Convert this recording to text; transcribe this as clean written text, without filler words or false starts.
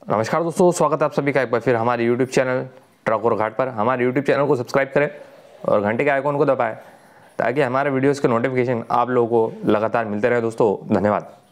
नमस्कार दोस्तों, स्वागत है आप सभी का एक बार फिर हमारे YouTube चैनल ट्रक और घाट पर। हमारे YouTube चैनल को सब्सक्राइब करें और घंटे के आइकॉन को दबाएं ताकि हमारे वीडियोस के नोटिफिकेशन आप लोगों को लगातार मिलते रहे। दोस्तों धन्यवाद।